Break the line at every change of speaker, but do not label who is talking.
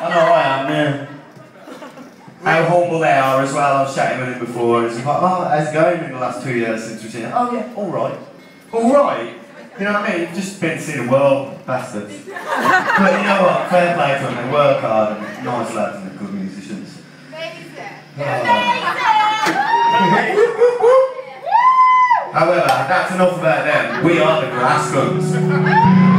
I know I am, yeah. How humble they are as well. I was chatting with him before, and he's like, oh, how's it going in the last 2 years since we've seen it? Oh yeah, alright. Alright? You know what I mean? You've just been to see the world, bastards. But you know what? Fair play to them, they work hard and nice lads and they're good musicians. However, that's enough about them. We are the Glassguns.